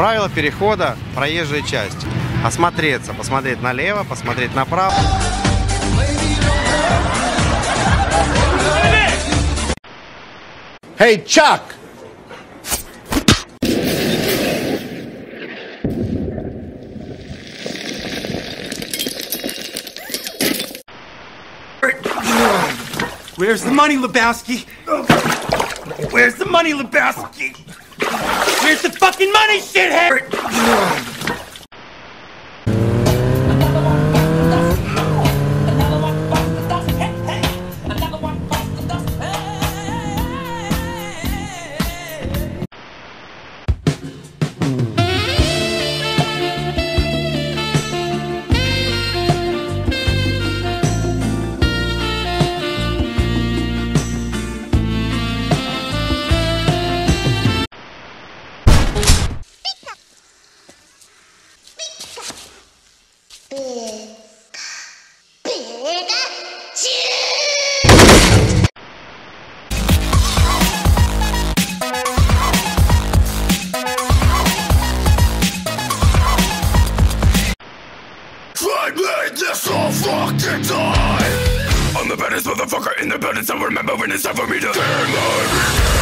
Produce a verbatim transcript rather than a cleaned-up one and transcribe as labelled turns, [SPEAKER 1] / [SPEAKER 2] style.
[SPEAKER 1] Правила перехода, проезжая часть. Осмотреться, посмотреть налево, посмотреть направо.
[SPEAKER 2] Hey, Chuck!
[SPEAKER 3] Where's the money, Lebowski? Where's the money, Lebowski? Where's the fucking money, shithead?
[SPEAKER 4] I'm the baddest motherfucker in the building, so remember when it's time for me to turn my